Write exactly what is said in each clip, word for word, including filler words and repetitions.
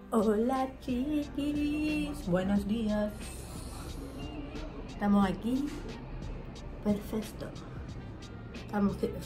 Hola chiquis, buenos días. Estamos aquí. Perfecto. Estamos de,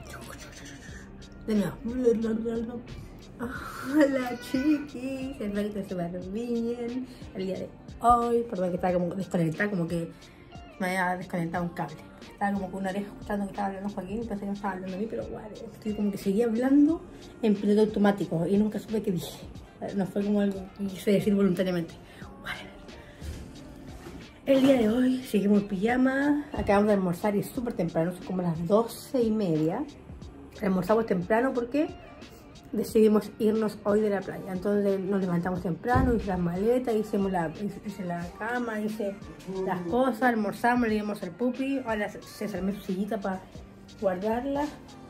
de nuevo. Hola chiquis, espero que te súper bien el día de hoy. Perdón que estaba como desconectada, como que me había desconectado un cable. Estaba como con una oreja escuchando que estaba hablando Joaquín, pensé que no estaba hablando a mí, pero bueno, estoy como que seguía hablando en piloto automático y nunca supe qué dije. No fue como algo que quise decir voluntariamente. Bueno. El día de hoy seguimos en pijama. Acabamos de almorzar y es súper temprano, son como las doce y media. Almorzamos temprano porque decidimos irnos hoy de la playa. Entonces nos levantamos temprano, hice las maletas, hicimos la, hice la cama, hice las cosas, almorzamos, le dimos al pupi. Ahora se armó su sillita para guardarla.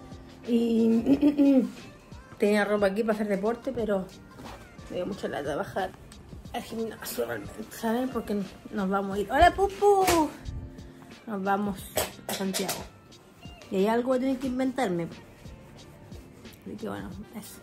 Y tenía ropa aquí para hacer deporte, pero me dio mucha lata bajar al gimnasio realmente, ¿saben? Porque nos vamos a ir. ¡Hola, Pupu! Nos vamos a Santiago. Y hay algo que tengo que inventarme. Así que bueno, eso.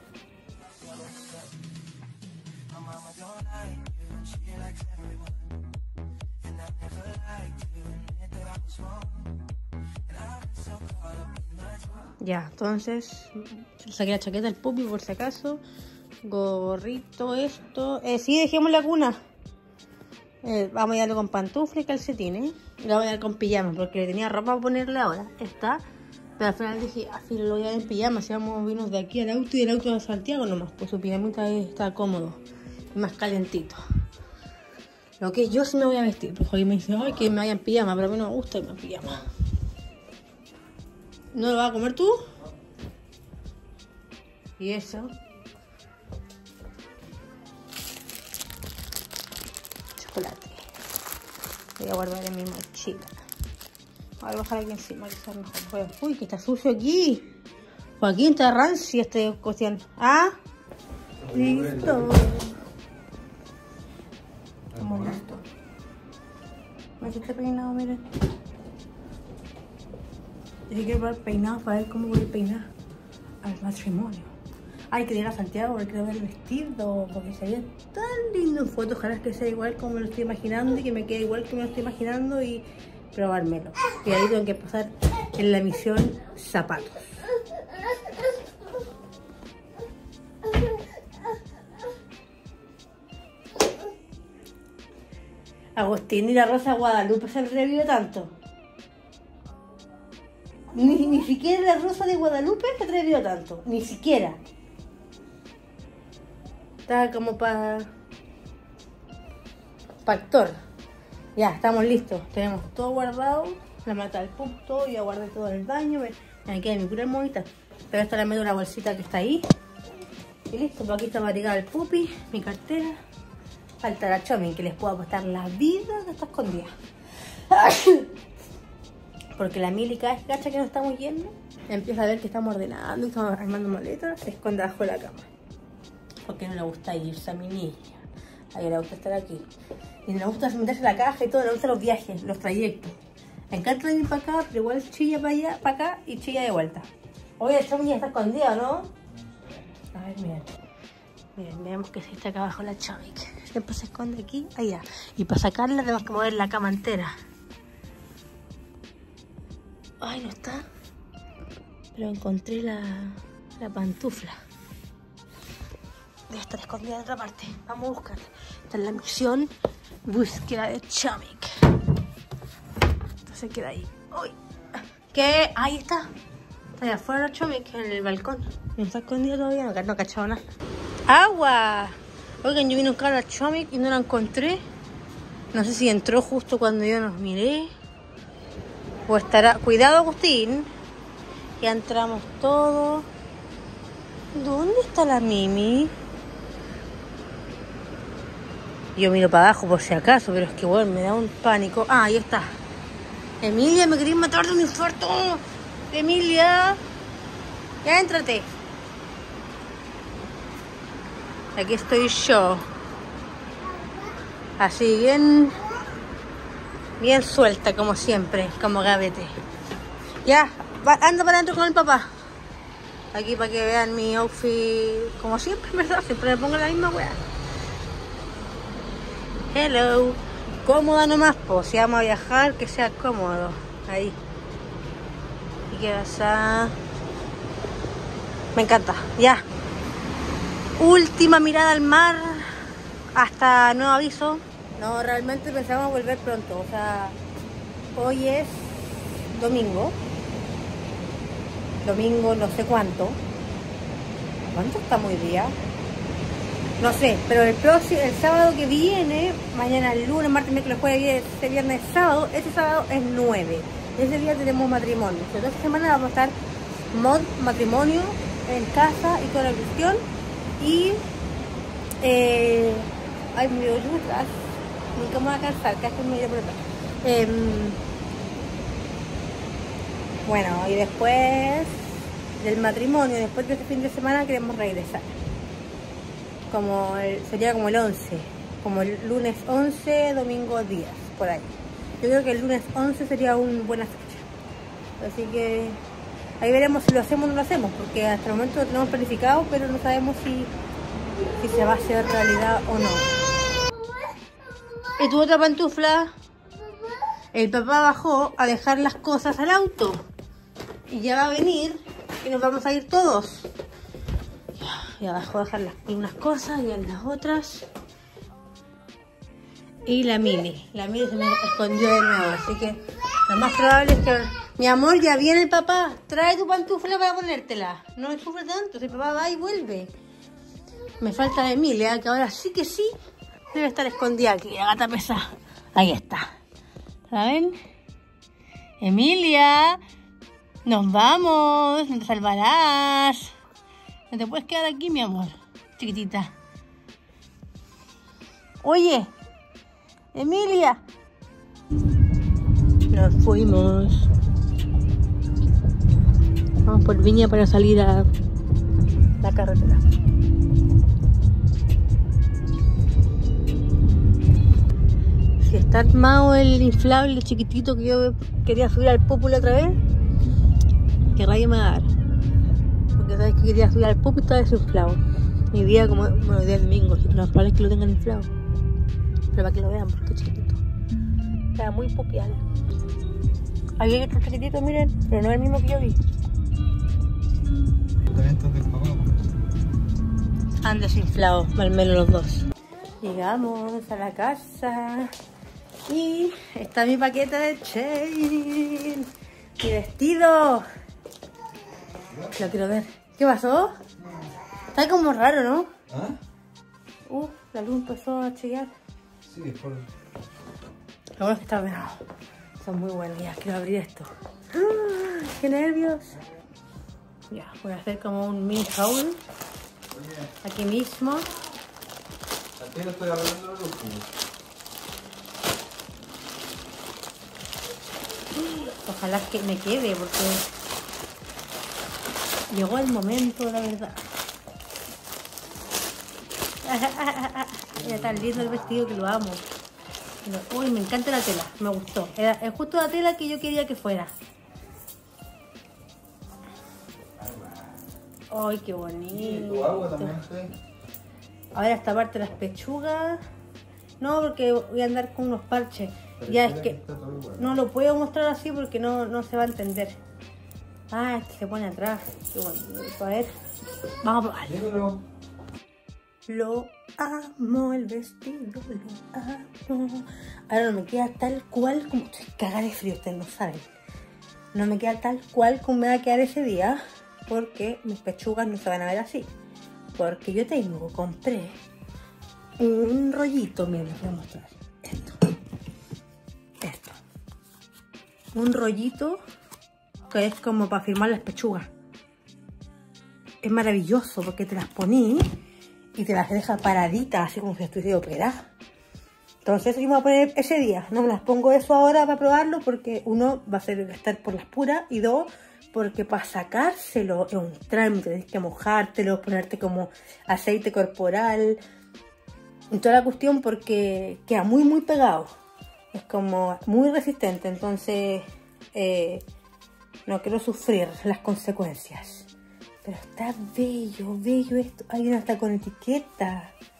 Ya, entonces saqué la chaqueta del Pupi por si acaso. Gorrito, esto. Eh, sí, dejemos la cuna. Eh, vamos a llevarlo con pantufla y calcetines. Y lo voy a llevar con pijama porque le tenía ropa para ponerle ahora. Está. Pero al final dije, al final lo voy a llevar en pijama. Si vamos a irnos de aquí al auto y del auto a Santiago nomás. Pues su pijamita está cómodo y más calentito. Lo que yo sí me voy a vestir. Pues Joaquín me dice, ay, que me vaya en pijama. Pero a mí no me gusta irme en pijama. ¿No lo vas a comer tú? Y eso. Chocolate. Voy a guardar en mi mochila. Voy a bajar aquí encima, que sea mejor. Uy, que está sucio aquí. Joaquín, está rancio este cuestión. ¿Ah? Listo. Estamos listos. Me hiciste peinado, miren. Dije que probar peinado para ver cómo voy a peinar al matrimonio. Ay, quería ir a Santiago porque quiero ver el vestido, porque se ve tan lindo en fotos. Ojalá que sea igual como me lo estoy imaginando y que me quede igual que me lo estoy imaginando y probármelo. Y ahí tengo que pasar en la misión zapatos. Agustín y la Rosa Guadalupe se atrevió tanto. Ni, ni siquiera la Rosa de Guadalupe se atrevió tanto. Ni siquiera. Estaba como para pa actor. Ya, estamos listos. Tenemos todo guardado. La mata del pup, todo. Ya guardé todo en el baño. Me queda mi pura hermosita. Pero esta la meto en la bolsita que está ahí. Y listo. Pues aquí está maricada el pupi, mi cartera. Falta la Chomi, que les puedo apostar la vida que está escondida. Porque la Mili cada vez que cacha que nos estamos yendo, empieza a ver que estamos ordenando y estamos armando maletas, se esconde abajo de la cama. Porque no le gusta irse a mi niña. A ella le gusta estar aquí. Y no le gusta meterse en la caja y todo, le gustan los viajes, los trayectos. Me encanta venir para acá, pero igual chilla para allá, para acá y chilla de vuelta. Oye, el Chomi ya está escondido, ¿no? A ver, miren. Miren, veamos que sí está acá abajo la Chomi. Siempre se esconde aquí, allá. Y para sacarla tenemos que mover la cama entera. Ay, no está. Pero encontré la, la pantufla. Debe estar escondida en otra parte. Vamos a buscarla. Esta es la misión. Búsqueda de Chomik. Entonces queda ahí. Uy. ¿Qué? Ahí está. Está allá afuera Chomik, en el balcón. No está escondido todavía, no, no ha cachado nada. ¡Agua! Oigan, yo vine a buscar a Chomik y no la encontré. No sé si entró justo cuando yo nos miré. O estará... Cuidado, Agustín. Ya entramos todos. ¿Dónde está la Mimi? Yo miro para abajo por si acaso, pero es que bueno, me da un pánico. Ah, ahí está. Emilia, me querías matar de un infarto. Emilia. Ya éntrate. Aquí estoy yo. Así bien... Bien suelta, como siempre, como gavete. Ya, va, anda para adentro con el papá. Aquí para que vean mi outfit, como siempre, ¿verdad? Siempre me pongo la misma weá. Hello. Cómoda nomás, pues si vamos a viajar, que sea cómodo. Ahí. Y que pasa. Me encanta. Ya. Última mirada al mar. Hasta nuevo aviso. No, realmente pensamos volver pronto. O sea, hoy es domingo. Domingo no sé cuánto. ¿Cuánto estamos hoy día? No sé, pero el próximo, el sábado que viene, mañana el lunes, martes, miércoles, jueves, este viernes, sábado, este sábado es nueve. Ese día tenemos matrimonio. Entonces esta semana vamos a estar mod matrimonio en casa y toda la cuestión. Y eh, ay, me voy atrás. Nunca me voy a cansar, casi me iré por atrás. Eh, bueno, y después del matrimonio, después de este fin de semana queremos regresar. Como el, sería como el once, como el lunes once, domingo diez, por ahí. Yo creo que el lunes once sería una buena fecha. Así que ahí veremos si lo hacemos o no lo hacemos, porque hasta el momento lo tenemos planificado, pero no sabemos si, si se va a hacer realidad o no. ¿Y tu otra pantufla? El papá bajó a dejar las cosas al auto. Y ya va a venir y nos vamos a ir todos. Y abajo dejar las, unas cosas y en las otras. Y la Mili. La Mili se me escondió de nuevo. Así que lo más probable es que... Mi amor, ya viene el papá. Trae tu pantufla para ponértela. No me sufre tanto. Si el papá va y vuelve. Me falta la Emilia, que ahora sí que sí debe estar escondida aquí. La gata pesada. Ahí está. ¿Saben? Emilia. Nos vamos. No te salvarás. No te puedes quedar aquí, mi amor, chiquitita. Oye, Emilia. Nos fuimos. Vamos por Viña para salir a la carretera. Si está armado el inflable chiquitito que yo quería subir al Popular otra vez, que rayo me va a dar. Porque sabes que quería subir al pop y estaba desinflado. Mi día como, bueno, hoy día es domingo, así que lo más probable es que lo tengan inflado. Pero para que lo vean, porque es chiquitito. Está muy popial. Ahí hay otro chiquitito, miren, pero no es el mismo que yo vi. Han desinflado, al menos los dos. Llegamos a la casa. Y está mi paquete de Shein. Mi vestido. Lo quiero ver. ¿Qué pasó? Está como raro, ¿no? ¿Ah? Uh, la luz empezó a chillar. Sí, es por... Lo bueno es que está ordenado. Son muy buenos. Ya, quiero abrir esto. ¡Ah! ¡Qué nervios! Ya, voy a hacer como un mini haul. Aquí mismo. Aquí no estoy abriendo los últimos. Ojalá que me quede, porque llegó el momento, la verdad. Era tan lindo el vestido que lo amo. Uy, me encanta la tela, me gustó. Era, es justo la tela que yo quería que fuera. Ay, qué bonito. Tu agua también, sí. Ahora esta parte de las pechugas. No, porque voy a andar con unos parches. Pero ya es que no lo puedo mostrar así porque no, no se va a entender. Ah, este se pone atrás. Qué bonito. A ver, vamos a probar. Dímelo. Lo amo el vestido, lo amo. Ahora no me queda tal cual como... Estoy cagada de frío, ustedes no saben. No me queda tal cual como me va a quedar ese día, porque mis pechugas no se van a ver así. Porque yo tengo, compré un rollito, miren, les voy a mostrar. Esto. Esto. Un rollito que es como para firmar las pechugas. Es maravilloso porque te las poní y te las deja paraditas, así como si estuviese operada. Entonces yo me voy a poner ese día. No me las pongo eso ahora para probarlo porque uno va a ser estar por las puras y dos, porque para sacárselo es un trámite. Tienes que mojártelo, ponerte como aceite corporal y toda la cuestión porque queda muy muy pegado. Es como muy resistente, entonces eh, no quiero sufrir las consecuencias. Pero está bello, bello esto. Hay una hasta con etiqueta.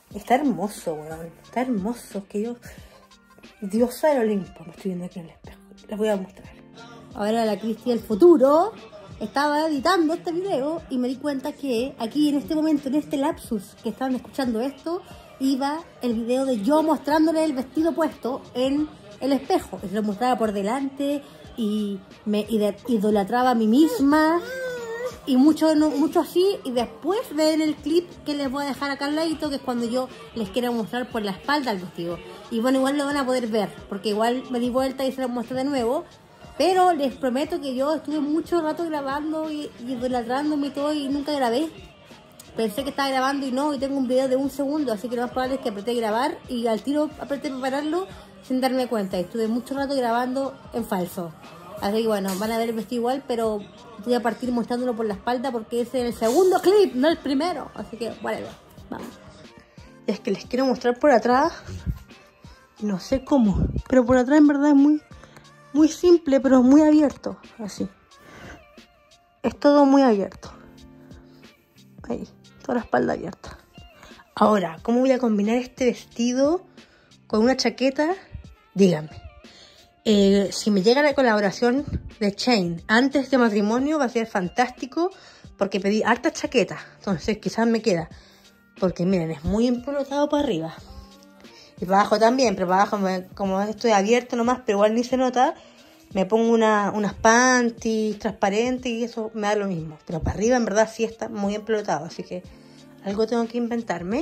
Está hermoso, weón. Está hermoso. Que yo... Diosa del Olimpo. Me estoy viendo aquí en el espejo. Les voy a mostrar. Ahora la Cristi del futuro estaba editando este video y me di cuenta que aquí en este momento, en este lapsus que estaban escuchando esto, iba el video de yo mostrándole el vestido puesto en el espejo. Se lo mostraba por delante y me idolatraba a mí misma y mucho, no, mucho así. Y después ven el clip que les voy a dejar acá al ladito, que es cuando yo les quiero mostrar por la espalda el vestido. Y bueno, igual lo van a poder ver, porque igual me di vuelta y se lo mostré de nuevo. Pero les prometo que yo estuve mucho rato grabando y, y idolatrándome y todo y nunca grabé. Pensé que estaba grabando y no, y tengo un video de un segundo, así que lo más probable es que apreté grabar y al tiro apreté prepararlo sin darme cuenta. Y estuve mucho rato grabando en falso. Así que bueno, van a ver el vestido igual, pero voy a partir mostrándolo por la espalda porque ese es el segundo clip, no el primero. Así que, whatever, vamos. Y es que les quiero mostrar por atrás, no sé cómo, pero por atrás en verdad es muy... Muy simple, pero muy abierto, así. Es todo muy abierto. Ahí, toda la espalda abierta. Ahora, ¿cómo voy a combinar este vestido con una chaqueta? Díganme. Eh, si me llega la colaboración de Shein antes de matrimonio va a ser fantástico, porque pedí harta chaqueta. Entonces quizás me queda. Porque miren, es muy empelotado para arriba. Y para abajo también, pero para abajo, me, como estoy abierto nomás, pero igual ni se nota, me pongo una, unas panties transparentes y eso me da lo mismo. Pero para arriba en verdad sí está muy empelotado, así que algo tengo que inventarme.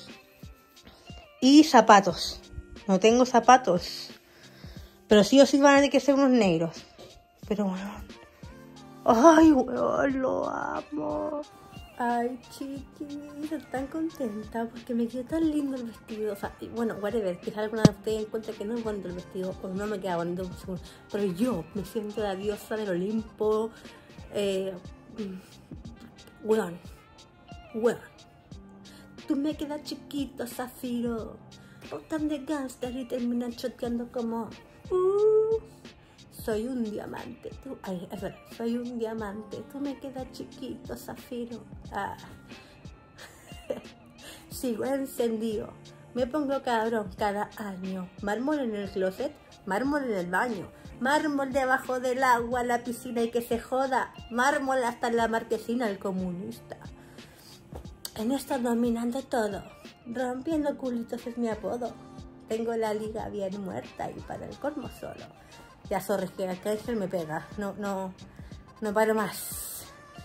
Y zapatos. No tengo zapatos. Pero sí o sí van a tener que ser unos negros. Pero bueno. Ay, weón, lo amo. Ay, chiquis, tan contenta porque me quedó tan lindo el vestido. O sea, y bueno, whatever, quizás alguna de ustedes encuentre que no es bonito el vestido o no me queda bonito, pero yo me siento la diosa del Olimpo. Eh, weón, weón, tú me quedas chiquito, Zafiro. Vos tan de gangster y terminas choteando como... Uh, soy un diamante, tú, ay, es verdad, soy un diamante, tú me quedas chiquito, Zafiro. Ah. Sigo encendido, me pongo cabrón cada año. Mármol en el closet, mármol en el baño, mármol debajo del agua, la piscina y que se joda, mármol hasta en la marquesina, el comunista. En esto dominando todo, rompiendo culitos es mi apodo. Tengo la liga bien muerta y para el colmo solo. Ya, sorry, que el cáncer me pega. No, no, no paro más.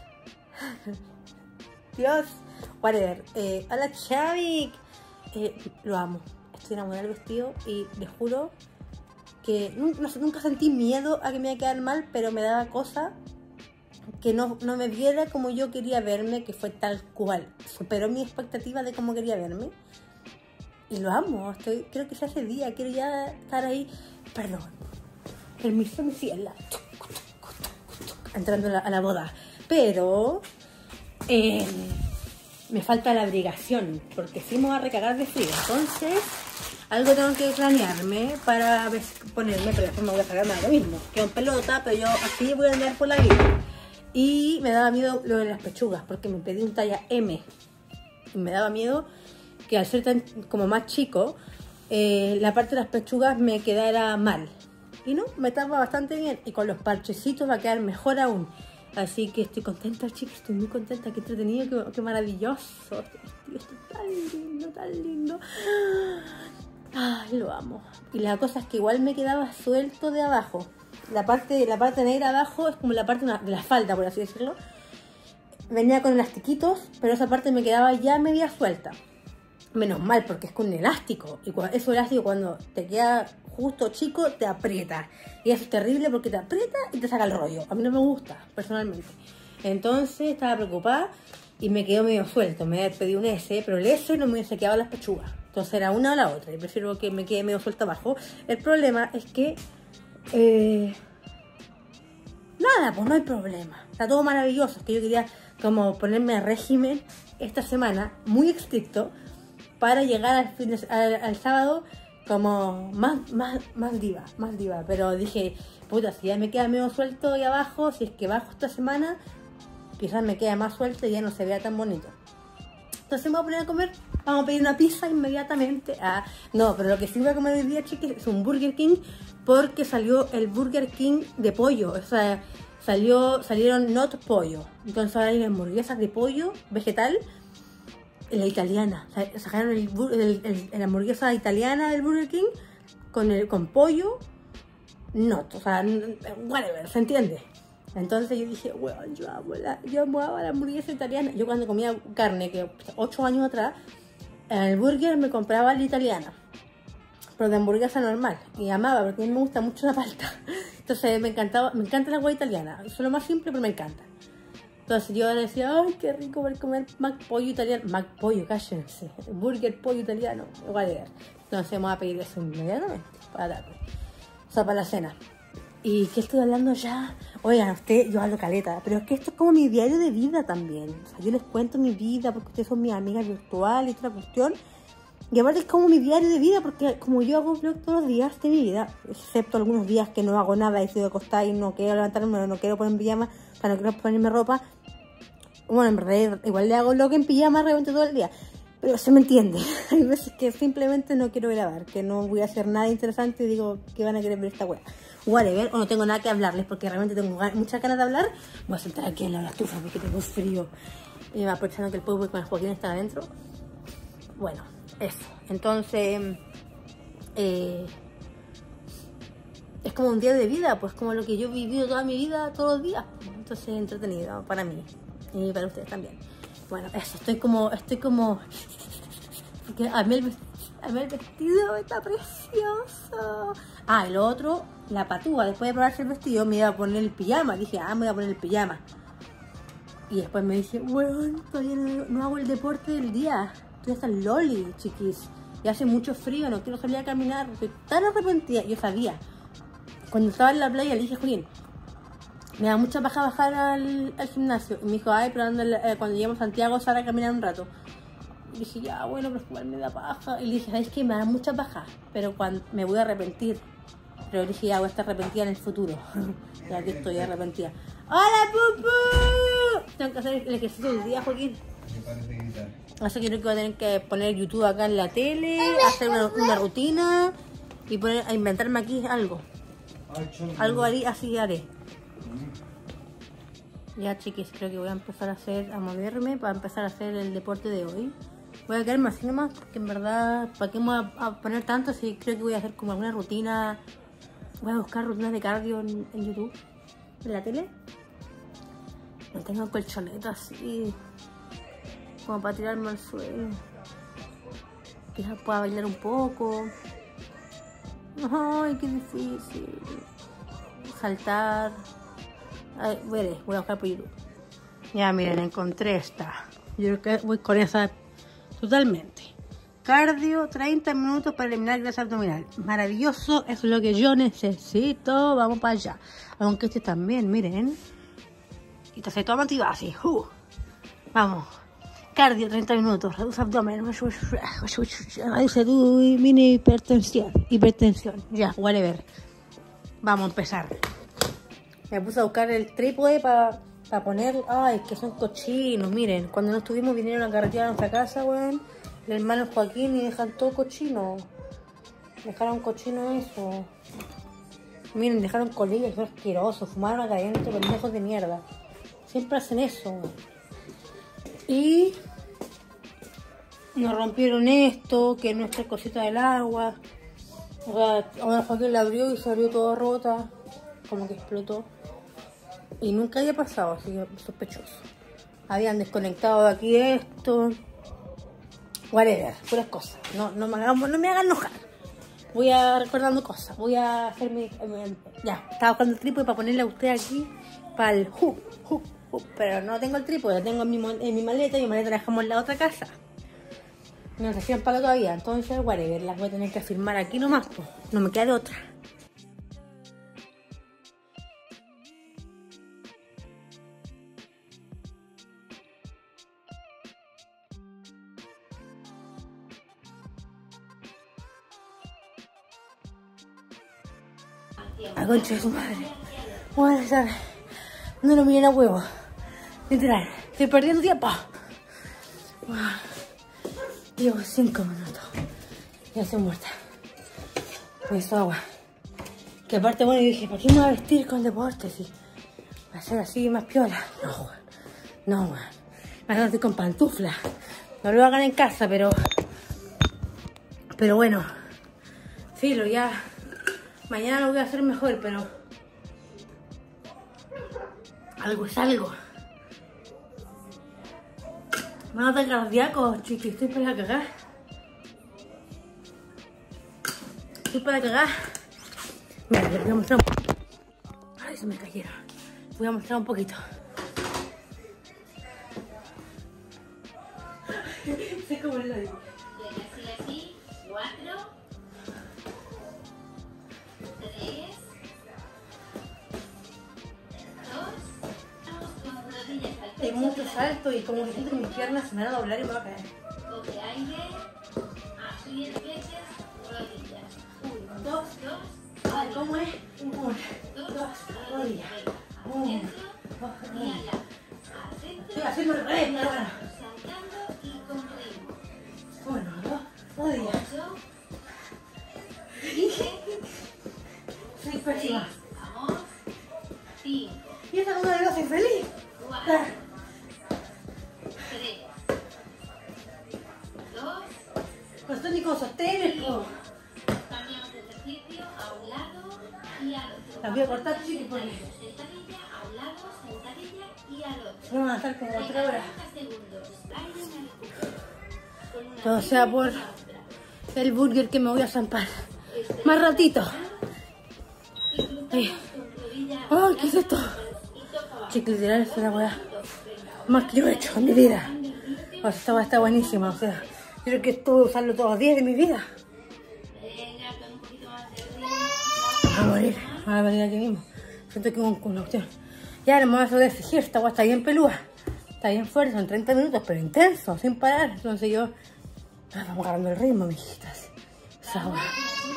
Dios. Whatever. Eh, hola, Chavik. Eh, lo amo. Estoy enamorada del vestido y les juro que nunca, no sé, nunca sentí miedo a que me iba a quedar mal, pero me daba cosa que no, no me viera como yo quería verme, que fue tal cual. Superó mi expectativa de cómo quería verme. Y lo amo. Estoy, creo que se hace día. Quiero ya estar ahí. Perdón. Permiso, mi ciela. Entrando a la, a la boda. Pero eh, me falta la abrigación, porque sí me voy a recagar de frío. Entonces, algo tengo que planearme para ponerme, pero después me voy a sacar más lo mismo. Quedo en pelota, pero yo así voy a andar por la vida. Y me daba miedo lo de las pechugas, porque me pedí un talla M. Y me daba miedo que al ser tan como más chico, eh, la parte de las pechugas me quedara mal. Y no, me tapa bastante bien. Y con los parchecitos va a quedar mejor aún. Así que estoy contenta, chicos. Estoy muy contenta. Qué entretenido, qué, qué maravilloso. Este vestido está tan lindo, tan lindo. Ay, lo amo. Y la cosa es que igual me quedaba suelto de abajo. La parte, la parte negra abajo es como la parte de la falda, por así decirlo. Venía con elastiquitos, pero esa parte me quedaba ya media suelta. Menos mal, porque es con elástico. Y eso elástico cuando te queda justo chico, te aprieta. Y eso es terrible porque te aprieta y te saca el rollo. A mí no me gusta, personalmente. Entonces estaba preocupada y me quedó medio suelto. Me pedí un S, pero el S no me hubiese quedado las pechugas. Entonces era una o la otra. Y prefiero que me quede medio suelto abajo. El problema es que... Eh, nada, pues no hay problema. Está todo maravilloso. Es que yo quería como ponerme a régimen esta semana, muy estricto, para llegar al, fin de, al, al sábado como más, más, más diva, más diva. Pero dije, puta, si ya me queda medio suelto ahí abajo, si es que bajo esta semana, quizás me queda más suelto y ya no se vea tan bonito. Entonces me voy a poner a comer vamos a pedir una pizza inmediatamente. Ah, no, pero lo que sí voy a comer hoy día, chiquis, es un Burger King, porque salió el Burger King de pollo. O sea, salió, salieron not pollo. Entonces ahora hay hamburguesas de pollo vegetal, la italiana. Sacaron el, el, el, el hamburguesa italiana del Burger King con, el, con pollo not. O sea, whatever, ¿se entiende? Entonces yo dije, bueno, yo amo la, yo amo la hamburguesa italiana. Yo cuando comía carne, que ocho años atrás, en el burger me compraba la italiana, pero de hamburguesa normal. Y amaba, porque a mí me gusta mucho la palta. Entonces me encantaba, me encanta la hueá italiana. Es lo más simple, pero me encanta. Entonces yo decía, ay, qué rico ver comer Mac pollo italiano. Mac pollo, cállense. Burger pollo italiano, whatever. Entonces vamos a pedir eso inmediatamente para la tarde. O sea, para la cena. ¿Y qué estoy hablando ya? Oigan, usted, yo hablo caleta, pero es que esto es como mi diario de vida también. O sea, yo les cuento mi vida porque ustedes son mis amigas virtuales y otra cuestión. Y aparte es como mi diario de vida porque como yo hago vlog todos los días de mi vida, excepto algunos días que no hago nada y estoy acostada y no quiero levantarme, no quiero poner pijama, o sea, no quiero ponerme ropa. Bueno, en realidad igual le hago vlog en pijama realmente todo el día. Pero se me entiende. Hay veces que simplemente no quiero grabar, que no voy a hacer nada interesante y digo que van a querer ver esta wea. Whatever, o no tengo nada que hablarles porque realmente tengo muchas ganas de hablar. Voy a sentar aquí en la estufa porque tengo frío. Y me aprovechando que el pueblo con el Joaquín está adentro. Bueno, eso. Entonces, eh, es como un día de vida, pues como lo que yo he vivido toda mi vida, todos los días. Entonces, entretenido para mí y para ustedes también. Bueno, eso, estoy como, estoy como, porque a mí el, a mí el vestido está precioso. Ah, y lo otro, la patúa, después de probarse el vestido me iba a poner el pijama. Dije, ah, me voy a poner el pijama. Y después me dije, bueno, todavía no, no hago el deporte del día. Estoy hasta el loli, chiquis. Y hace mucho frío, no quiero salir a caminar. Estoy tan arrepentida. Yo sabía. Cuando estaba en la playa le dije, Julián, me da mucha paja bajar al, al gimnasio. Y me dijo, ay, pero anda, eh, cuando lleguemos a Santiago, sal a caminar un rato. Y dije, ya, bueno, pero igual me da paja. Y le dije, ¿sabes qué? Me da mucha paja, pero cuando me voy a arrepentir. Pero le dije, ya, voy a estar arrepentida en el futuro. Ya que estoy arrepentida. ¡Hola, Pupu! Tengo que hacer el ejercicio del día, Joaquín. Me parece gritar. Así que creo que voy a tener que poner YouTube acá en la tele, hacer una, una rutina y poner a inventarme aquí algo. Algo haré, así haré. Ya, chiquis, creo que voy a empezar a hacer, a moverme para empezar a hacer el deporte de hoy. Voy a quedarme así nomás, porque en verdad, ¿para qué me voy a, a poner tanto? Si creo que voy a hacer como alguna rutina. Voy a buscar rutinas de cardio en, en YouTube, en la tele. No tengo colchoneta así, como para tirarme al suelo. Quizás pueda bailar un poco. Ay, qué difícil. Saltar. Ay, veré, voy a buscar por YouTube. Ya, miren, encontré esta. Yo creo que voy con esa totalmente. Cardio, treinta minutos para eliminar grasa abdominal. Maravilloso, eso es lo que yo necesito. Vamos para allá. Aunque este también, miren. Y te hace toda motivada así. Uh. Vamos. Cardio, treinta minutos. Reduce abdomen. Reduce tu mini hipertensión. Hipertensión. Ya, whatever. Vamos a empezar. Me puse a buscar el trípode para pa poner. Ay, que son cochinos. Miren, cuando no estuvimos vinieron a carretear a nuestra casa, weón. El hermano Joaquín y dejan todo cochino. Dejaron cochino eso. Miren, dejaron colillas, son asquerosos. Fumaron acá adentro, pendejos de mierda. Siempre hacen eso. Y nos rompieron esto, que es nuestra cosita del agua. Ahora, ahora Joaquín la abrió y salió toda rota. Como que explotó. Y nunca había pasado, así que sospechoso. Habían desconectado de aquí esto. Whatever, puras cosas. No, no, me hagan, no me hagan enojar. Voy a recordando cosas. Voy a hacer mi... Ya, estaba buscando el trípode para ponerle a usted aquí. Para el hook, hook, hook. Pero no tengo el trípode, lo tengo en mi, en mi maleta. Y mi maleta la dejamos en la otra casa. No se hacían para todavía. Entonces, whatever, las voy a tener que firmar aquí nomás. Pues. No me queda de otra. A concha de su madre. Buenas tardes. No lo miren a huevo. Literal. Estoy perdiendo tiempo. Llevo cinco minutos. Ya estoy muerta. Con esta agua. Que aparte, bueno, yo dije, ¿para qué me voy a vestir con deporte? Si va a ser así más piola. No, weón. No, weón. Me voy a vestir con pantuflas. No lo hagan en casa, pero... Pero bueno. Filo, ya... Mañana lo voy a hacer mejor, pero... Algo es algo. Me va a dar cardíaco, chiqui. Estoy para cagar. Estoy para cagar. Mira, les voy a mostrar un poquito. Ay, se me cayeron. Voy a mostrar un poquito. Sé cómo lo digo. Así, así. Cuatro. Tres. Dos. Vamos con rodillas al pecho. Hay mucho salto y como que siento que mis piernas se me van a doblar y me va a caer. Coge aire. A diez veces. Rodillas. Uno, Dos. dos. Ay, ¿cómo es? Una, Dos. dos, rodillas. Al Una, centro. dos, Y rodillas. allá. Al centro. Estoy haciendo el revés, pero bueno. Saltando y con ritmo. Uno, dos, rodillas. Ocho. Soy pésima. Vamos. Cinco. Y esta cosa de lo soy feliz. Cuatro. Tres. Dos. No estoy ni con sostenes, po. Cambiamos de ejercicio a un lado y al otro. Las voy a cortar, chiqui, porque Sentadilla a un lado, sentadilla y al otro. no van a estar como tres horas. treinta segundos. Aire en el culo. Con una Todo sea por el burger que me voy a zampar. Más ratito. Ay, ay, ¿qué es esto? Chiqui, literal, es la weá más que yo he hecho en mi vida. O sea, esta weá está buenísima, o sea, yo creo que esto voy a usarlo todos los días de mi vida. Venga, con un poquito más de ritmo. A morir, a morir aquí mismo. Siento que con una opción. Ya no me voy a exigir, esta weá está bien pelúa. Está bien fuerte, son treinta minutos, pero intenso, sin parar. Entonces yo... Ah, vamos agarrando el ritmo, mijitas. Esa weá.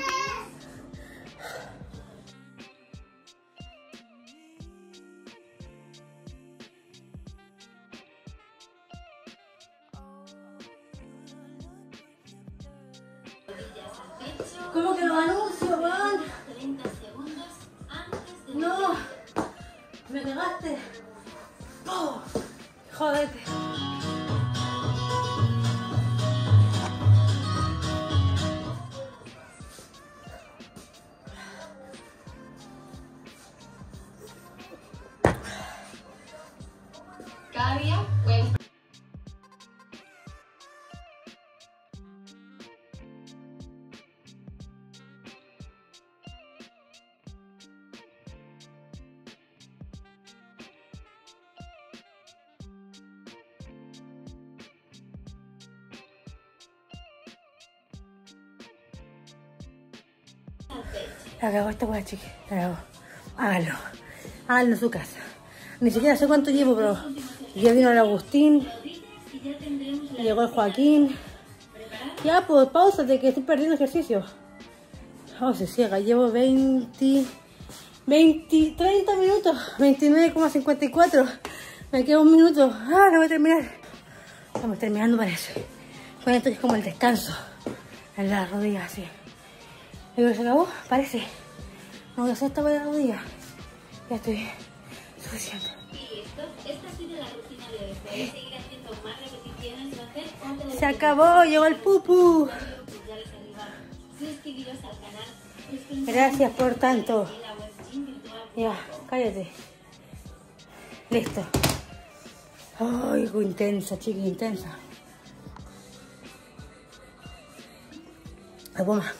¿Cómo que los anuncios, weón? treinta segundos antes de... No, me cagaste. Oh, jodete. Cada día, pues... La cagó esta weá, chiqui. La cagó. Háganlo. Háganlo en su casa. Ni siquiera sé cuánto llevo, pero ya vino el Agustín. Llegó el Joaquín. Ya, pues, pausate, que estoy perdiendo ejercicio. Oh, se ciega. Llevo veinte, veinte, treinta minutos. veintinueve coma cincuenta y cuatro. Me queda un minuto. Ah, lo voy a terminar. Estamos terminando, parece. Con esto es como el descanso. En la rodilla, así. ¿Y que se acabó? Parece. No voy a hacer esta para la rodilla. Ya estoy suficiente. Y esto, esta ha sido la rutina de hoy. Podéis seguir haciendo más repeticiones o hacer otra. Se acabó, llegó el pupu. Pulgares arriba. Suscribiros al canal. Gracias por tanto. Y la web gym virtual. Ya, cállate. Listo. Ay, qué intensa, chiqui, intensa. Algo más.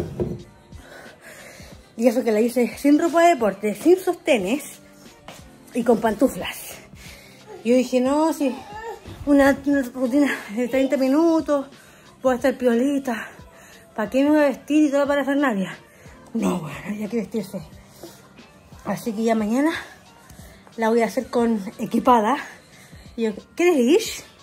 Y eso que la hice sin ropa de deporte, sin sostenes y con pantuflas. Yo dije, no, si una, una rutina de treinta minutos, puedo estar piolita. ¿Para qué me voy a vestir y toda para Fernalia? No, bueno, había que vestirse. Así que ya mañana la voy a hacer con equipada. Y yo, ¿quieres ir?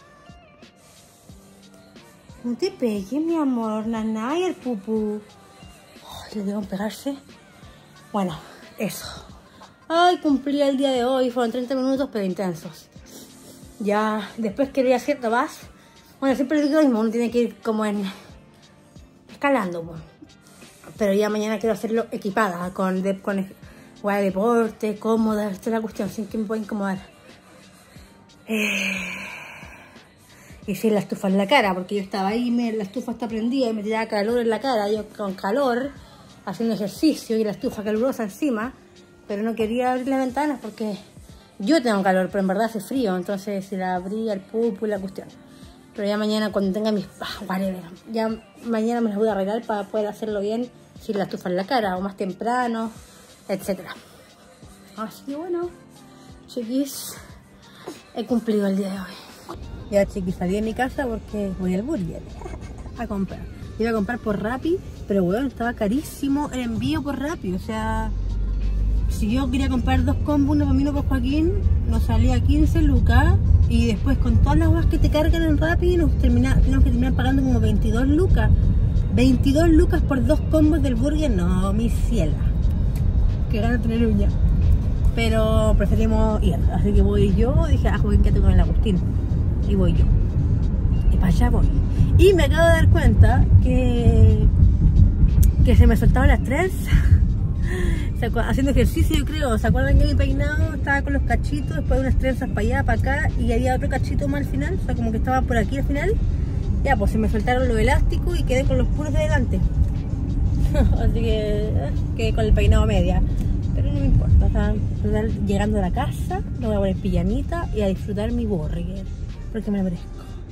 No te pegues, mi amor, nana, y el pupu. Ay, le debo pegarse. Bueno, eso. Ay, cumplí el día de hoy. Fueron treinta minutos, pero intensos. Ya, después quería hacer más. Bueno, siempre digo lo mismo, uno tiene que ir como en escalando, pues. Pero ya mañana quiero hacerlo equipada, con, de, con guay de deporte, cómoda, esta es la cuestión, sin que me pueda incomodar. Eh, y sin la estufa en la cara, porque yo estaba ahí, me, la estufa está prendida y me tiraba calor en la cara, yo con calor, haciendo ejercicio y la estufa calurosa encima, pero no quería abrir las ventanas porque yo tengo calor, pero en verdad hace frío, entonces si la abría el pulpo y la cuestión. Pero ya mañana cuando tenga mis... Ah, whatever, ya mañana me las voy a arreglar para poder hacerlo bien sin la estufa en la cara o más temprano, etcétera. Así que bueno, chiquis, he cumplido el día de hoy. Ya chiquis, salí de mi casa porque voy al burger a comprar. Iba a comprar por Rappi, pero bueno, estaba carísimo el envío por Rappi. O sea, si yo quería comprar dos combos, uno para mí, uno para Joaquín, nos salía quince lucas. Y después con todas las cosas que te cargan en Rappi, nos termina, tenemos que terminar pagando como veintidós lucas. veintidós lucas por dos combos del burger, no, mi ciela. Que gana tener uña. Pero preferimos ir, así que voy yo. Dije, ah, Joaquín, quédate con el Agustín. Y voy yo. Y para allá voy. Y me acabo de dar cuenta que, que se me soltaban las trenzas. Haciendo ejercicio, yo creo. ¿Se acuerdan que mi peinado estaba con los cachitos, después unas trenzas para allá, para acá, y había otro cachito más al final? O sea, como que estaba por aquí al final. Ya, pues se me soltaron los elásticos y quedé con los puros de delante. Así que eh, quedé con el peinado a media. Pero no me importa, o sea, llegando a la casa, me voy a poner pijamita y a disfrutar mi burger, porque me lo merezco.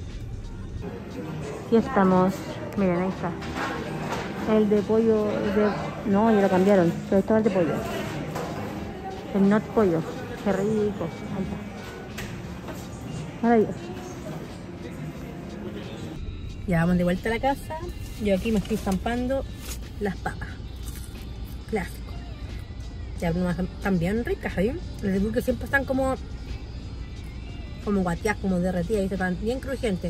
Aquí estamos, miren, ahí está. El de pollo, de... no, ya lo cambiaron, pero estaba el de pollo. El not pollo, qué rico, ahí está. Maravilloso. Ya vamos de vuelta a la casa. Yo aquí me estoy estampando las papas. Clásico. Ya están bien ricas, ¿eh? Les digo que siempre están como como guateadas, como derretidas, ¿viste? Están bien crujientes.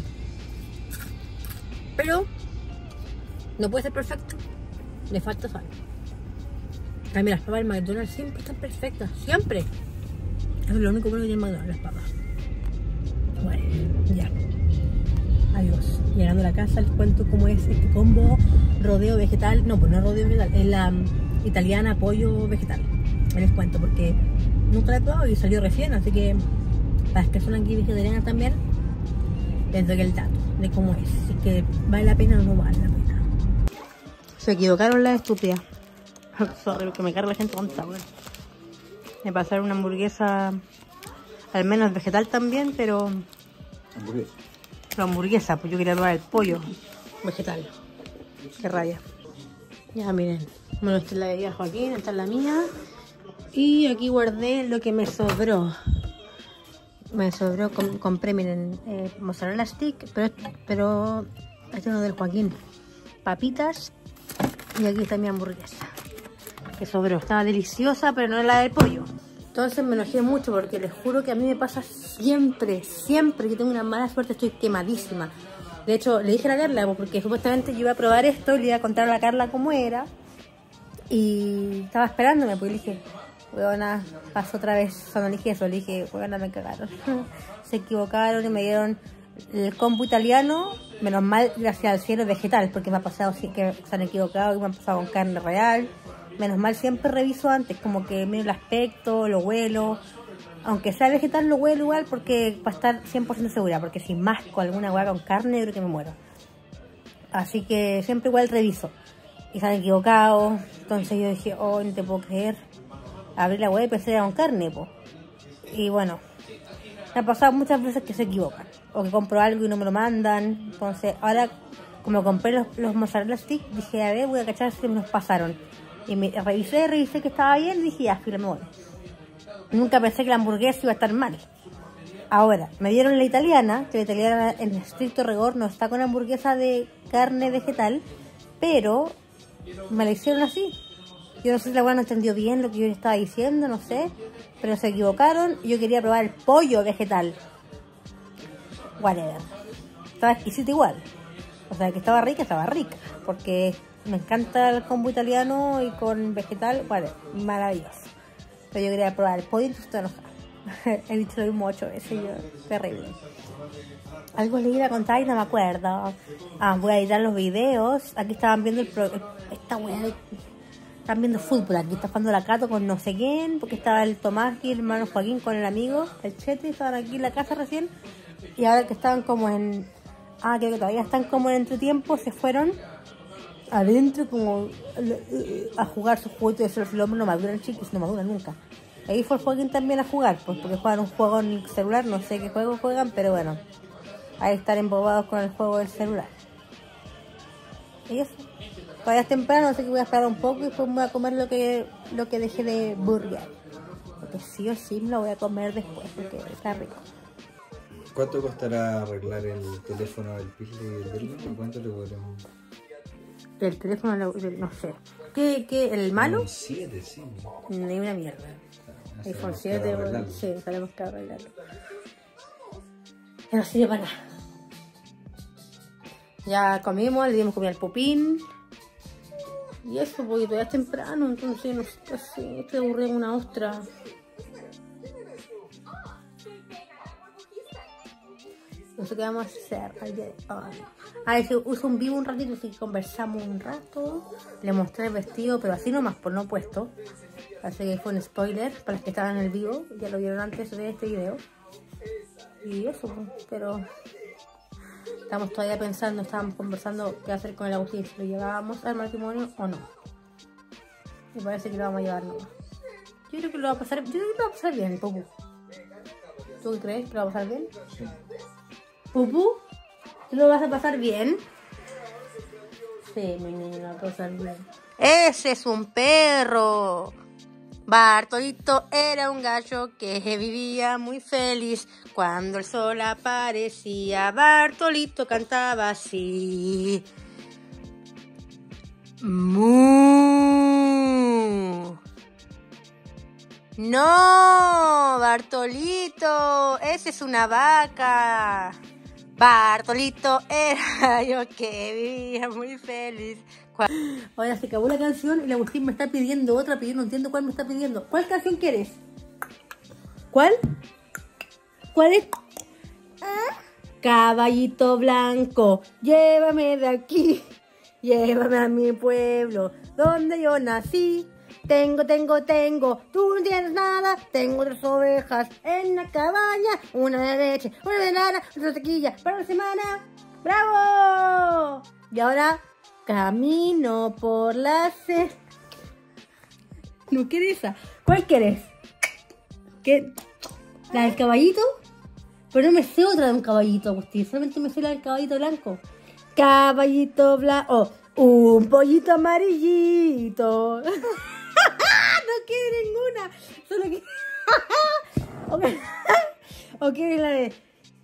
Pero no puede ser perfecto. Le falta sal. También las papas del McDonald's siempre están perfectas. Siempre. Eso es lo único bueno que tiene el McDonald's, las papas. Bueno, ya. Adiós. Llegando a la casa les cuento cómo es este combo rodeo vegetal. No, pues no rodeo vegetal, es la um, italiana pollo vegetal. Les cuento porque nunca la he probado y salió recién, así que para las que son aquí vegetarianas también les doy el dato de cómo es. Así que vale la pena o no vale la pena. Se equivocaron las estúpidas. Sorry, porque me carga la gente con sabor. Me pasaron una hamburguesa, al menos vegetal también, pero Hamburguesa. la hamburguesa, pues yo quería probar el pollo vegetal. Qué raya. Ya miren, bueno, esta es la de Joaquín, esta es la mía. Y aquí guardé lo que me sobró. Me sobró, com compré, miren, eh, mozzarella stick, pero, pero este es uno del Joaquín. Papitas. Y aquí está mi hamburguesa. Que sobró, estaba deliciosa, pero no era la del pollo. Entonces me enojé mucho porque les juro que a mí me pasa siempre, siempre que tengo una mala suerte, estoy quemadísima. De hecho, le dije a la Carla, porque supuestamente yo iba a probar esto, le iba a contar a la Carla cómo era. Y estaba esperándome, pues le dije, huevona, pasó otra vez. Cuando le dije eso, le dije, huevona, me cagaron. Se equivocaron y me dieron el combo italiano, menos mal, gracias al cielo, vegetal, porque me ha pasado sí, que se han equivocado y me han pasado con carne real. Menos mal, siempre reviso antes, como que miro el aspecto, lo huelo. Aunque sea vegetal, lo huelo igual porque para estar cien por ciento segura, porque si masco alguna hueá con carne, creo que me muero. Así que siempre igual reviso. Y se han equivocado, entonces yo dije, oh, no te puedo creer. Abrí la hueá y pensé que era con carne, po. Y bueno, me ha pasado muchas veces que se equivocan. O que compro algo y no me lo mandan. Entonces, ahora, como compré los, los mozzarella sticks, dije, a ver, voy a cachar si me los pasaron. Y me revisé, revisé que estaba bien y dije, ya, fila, me voy. Nunca pensé que la hamburguesa iba a estar mal. Ahora, me dieron la italiana, que la italiana en estricto rigor no está con hamburguesa de carne vegetal, pero me la hicieron así. Yo no sé si la buena no entendió bien lo que yo le estaba diciendo, no sé, pero se equivocaron y yo quería probar el pollo vegetal. Whatever. Estaba exquisito igual. O sea, que estaba rica, estaba rica, porque me encanta el combo italiano y con vegetal, vale, maravilloso. Pero yo quería probar el pollo y estoy enojada. He dicho lo mismo ocho veces yo. Terrible. Algo le iba a contar y no me acuerdo. Ah, voy a editar los videos. Aquí estaban viendo el pro... Esta weá de... Están viendo fútbol. Aquí está jugando la Cato con no sé quién. Porque estaba el Tomás y el hermano Joaquín con el amigo, el Chete. Estaban aquí en la casa recién. Y ahora que estaban como en... Ah, creo que todavía están como en entretiempo. Se fueron adentro como a jugar sus juguetes. Los hombres no maduran, chicos. No maduran nunca. Ahí fue el Joaquín también a jugar. Pues porque juegan un juego en el celular. No sé qué juego juegan, pero bueno. Ahí estar embobados con el juego del celular. Y eso. Todavía es temprano, así que voy a esperar un poco y después voy a comer lo que lo que dejé de burger. Porque sí o sí me lo voy a comer después, porque está rico. ¿Cuánto costará arreglar el teléfono del Pizli y del Berlín? ¿Y cuánto le podremos...? Del teléfono, no sé. ¿Qué? ¿Qué? ¿El malo? Un siete, sí. Ni una mierda. Ah, iPhone siete, bueno, sí, tenemos que arreglarlo. Que no sirve para nada. Ya comimos, le dimos comida al Pupín. Y eso, porque todavía es temprano, entonces no sé qué hacer. Estoy aburrida en una ostra. No sé qué vamos a hacer al día de hoy. A ver, si uso un vivo un ratito, así que conversamos un rato. Le mostré el vestido, pero así nomás, por no puesto. Así que fue un spoiler para los que estaban en el vivo. Ya lo vieron antes de este video. Y eso, pero... Estamos todavía pensando, estábamos conversando qué hacer con el Agustín, si lo llevábamos al matrimonio o no. Me parece que lo vamos a llevar nomás. Yo creo que lo va a pasar, yo creo que lo va a pasar bien, Pupu. ¿Tú qué crees? ¿Que lo va a pasar bien? Sí. ¿Pupu? ¿Tú lo vas a pasar bien? Sí, mi niño, lo va a pasar bien. ¡Ese es un perro! Bartolito era un gallo que vivía muy feliz. Cuando el sol aparecía, Bartolito cantaba así. ¡Mu! ¡No! Bartolito, esa es una vaca. Bartolito era yo que vivía muy feliz. Ahora se acabó la canción y la Agustín me está pidiendo otra, pero yo no entiendo cuál me está pidiendo. ¿Cuál canción quieres? ¿Cuál? ¿Cuál es? Caballito blanco, llévame de aquí, llévame a mi pueblo, donde yo nací. Tengo, tengo, tengo, tú no tienes nada. Tengo tres ovejas en la cabaña, una de leche, una de lana, otra tequilla para la semana. ¡Bravo! Y ahora... camino por la ce... ¿No quieres esa? ¿Cuál quieres? ¿Qué? ¿La del caballito? Pero no me sé otra de un caballito, Agustín. Solamente me sé la del caballito blanco. Caballito blanco. Oh, un pollito amarillito. No quiere ninguna. Solo que... okay. ¿O quieres la de...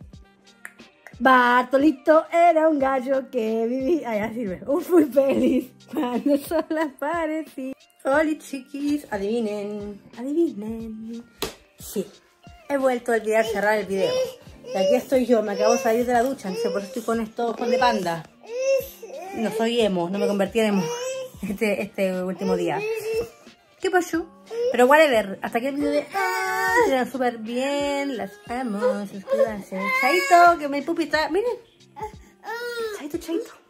Bartolito era un gallo que vivía... Ah, ya sirve. Un muy feliz cuando el sol aparecía. Hola, chiquis. Adivinen. Adivinen. Sí. He vuelto a olvidar cerrar el video. Y aquí estoy yo. Me acabo de salir de la ducha. No sé por qué estoy con estos ojos de panda. No soy emo. No me convertí en emo este, este último día. ¿Qué pasó? Pero whatever. Hasta aquí el video de... ¡Ah! Quedan súper bien. Las amo. Suscríbanse. Chaito, que mi pupi está... Miren. Chaito, chaito.